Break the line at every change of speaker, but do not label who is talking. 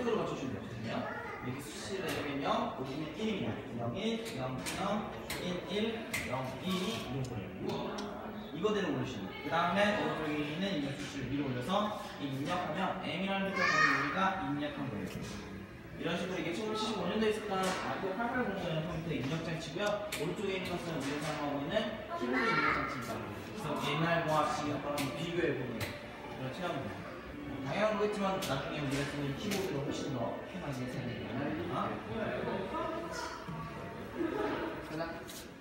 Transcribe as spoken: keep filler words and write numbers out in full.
순서대로 맞춰주면 되거든요. 이렇게 수식을 내려면 여기는 일입니다. 영, 일, 영, 영, 일, 일, 영, 일이 이런 거예요. 이거대로 올리시면 돼요. 그 다음에 오른쪽에 있는 입력 수식을 위로 올려서 이 입력하면 M이라는 데서 보는 우리가 입력한 거예요. 이런 식으로 이게 천구백칠십오 년도에 있었던 마크 팔팔공공이라는 컴퓨터의 입력 장치고요. 오른쪽에 있는 것은 우리가 사용하고 있는 키보드 입력 장치입니다. 그래서 옛날 공학식이랑 비교해보는 그런 체험입니다. 당연한 거겠지만 나중에 우리가 쓰는 키보드가 훨씬 더 편하게 사용됩니다.